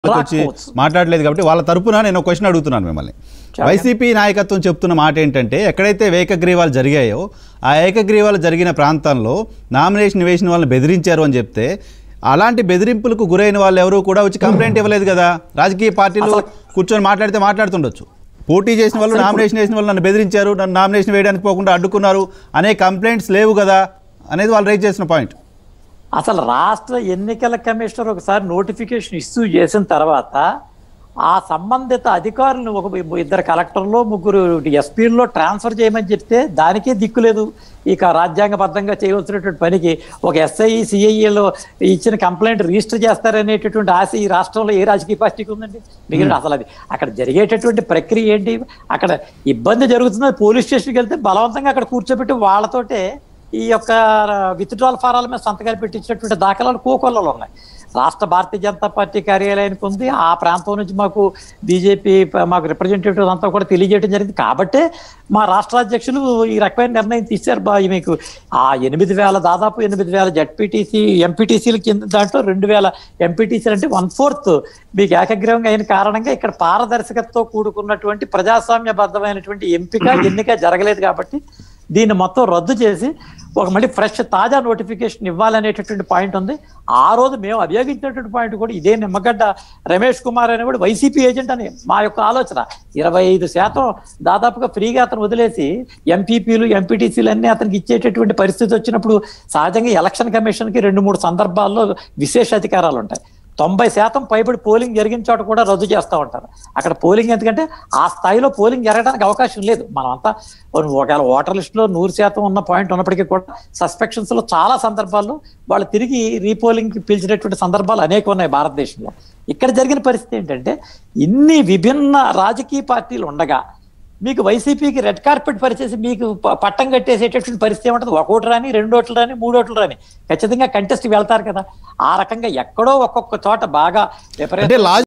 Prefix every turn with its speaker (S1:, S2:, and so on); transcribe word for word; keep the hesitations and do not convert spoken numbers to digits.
S1: వచ్చి మాట్లాడలేదు కాబట్టి వాళ్ళ తరపున నేను ఒక క్వశ్చన్ అడుగుతున్నాను మిమ్మల్ని. వైసీపీ నాయకత్వం చెప్తున్న మాట ఏంటంటే ఎక్కడైతే ఏకగ్రీవాలు జరిగాయో ఆ ఏకగ్రీవాలు జరిగిన ప్రాంతంలో నామినేషన్ వేసిన వాళ్ళని బెదిరించారు అని చెప్తే అలాంటి బెదిరింపులకు గురైన వాళ్ళు ఎవరు కూడా వచ్చి కంప్లైంట్ ఇవ్వలేదు కదా. రాజకీయ పార్టీలు కూర్చొని మాట్లాడితే మాట్లాడుతుండొచ్చు. పోటీ చేసిన వాళ్ళు నామినేషన్ వేసిన వాళ్ళు నన్ను బెదిరించారు, నన్ను నామినేషన్ వేయడానికి పోకుండా అడ్డుకున్నారు అనే కంప్లైంట్స్ లేవు కదా అనేది వాళ్ళు రైజ్ చేసిన పాయింట్.
S2: అసలు రాష్ట్ర ఎన్నికల కమిషనర్ ఒకసారి నోటిఫికేషన్ ఇష్యూ చేసిన తర్వాత ఆ సంబంధిత అధికారులను ఒక ఇద్దరు కలెక్టర్లో ముగ్గురు ఎస్పీల్లో ట్రాన్స్ఫర్ చేయమని చెప్తే దానికే దిక్కులేదు. ఇక రాజ్యాంగబద్ధంగా చేయవలసినటువంటి పనికి ఒక ఎస్ఐ సిఐఏలో ఇచ్చిన కంప్లైంట్ రిజిస్టర్ చేస్తారనేటటువంటి ఆశ ఈ రాష్ట్రంలో ఏ రాజకీయ పార్టీకి ఉందండి? మిగిలిన అసలు అది అక్కడ జరిగేటటువంటి ప్రక్రియ ఏంటి? అక్కడ ఇబ్బంది జరుగుతుంది, పోలీస్ స్టేషన్కి వెళ్తే బలవంతంగా అక్కడ కూర్చోబెట్టి వాళ్ళతోటే ఈ యొక్క విత్డ్రాల్ ఫారాల మీద సంతకాలు పెట్టించినటువంటి దాఖలాలు కోకొల్లలో ఉన్నాయి. రాష్ట్ర భారతీయ జనతా పార్టీ కార్యాలయానికి ఉంది. ఆ ప్రాంతం నుంచి మాకు బీజేపీ మాకు రిప్రజెంటేటివ్ అంతా కూడా తెలియజేయడం జరిగింది. కాబట్టే మా రాష్ట్ర అధ్యక్షులు ఈ రకమైన నిర్ణయం తీశారు. బా మీకు ఆ ఎనిమిది వేల దాదాపు ఎనిమిది వేల జడ్పీటీసీ ఎంపీటీసీల కింద దాంట్లో రెండు వేల ఎంపీటీసీలు అంటే వన్ ఫోర్త్ మీకు ఏకగ్రీవంగా అయిన కారణంగా ఇక్కడ పారదర్శకతతో కూడుకున్నటువంటి ప్రజాస్వామ్యబద్ధమైనటువంటి ఎంపిక ఎన్నిక జరగలేదు. కాబట్టి దీన్ని మొత్తం రద్దు చేసి ఒక మళ్ళీ ఫ్రెష్ తాజా నోటిఫికేషన్ ఇవ్వాలనేటటువంటి పాయింట్ ఉంది. ఆ రోజు మేము అభియోగించినటువంటి పాయింట్ కూడా ఇదే. నిమ్మగడ్డ రమేష్ కుమార్ అనేవాడు వైసీపీ ఏజెంట్ అని మా యొక్క ఆలోచన. ఇరవై ఐదు శాతం దాదాపుగా ఫ్రీగా అతను వదిలేసి ఎంపీపీలు ఎంపీటీసీలు అన్నీ అతనికి ఇచ్చేటటువంటి పరిస్థితి వచ్చినప్పుడు సహజంగా ఎలక్షన్ కమిషన్కి రెండు మూడు సందర్భాల్లో విశేష అధికారాలు ఉంటాయి. తొంభై శాతం పైబడి పోలింగ్ జరిగిన చోట కూడా రద్దు చేస్తూ ఉంటారు. అక్కడ పోలింగ్ ఎందుకంటే ఆ స్థాయిలో పోలింగ్ జరగడానికి అవకాశం లేదు. మనమంతా ఒకవేళ ఓటర్ లిస్టులో నూరు శాతం ఉన్న పాయింట్ ఉన్నప్పటికీ కూడా సస్పెక్షన్స్ లో చాలా సందర్భాల్లో వాళ్ళు తిరిగి రీపోలింగ్ కి పిలిచినటువంటి సందర్భాలు అనేక ఉన్నాయి భారతదేశంలో. ఇక్కడ జరిగిన పరిస్థితి ఏంటంటే ఇన్ని విభిన్న రాజకీయ పార్టీలు ఉండగా మీకు వైసీపీకి రెడ్ కార్పెట్ పరిచేసి మీకు పట్టం కట్టేసేటటువంటి పరిస్థితి ఏమంటుంది? ఒక ఓటు రాని, రెండు ఓట్లు రాని, మూడు ఓట్లు రాని ఖచ్చితంగా కంటెస్ట్ వెళ్తారు కదా. ఆ రకంగా ఎక్కడో ఒక్కొక్క చోట బాగా విపరీత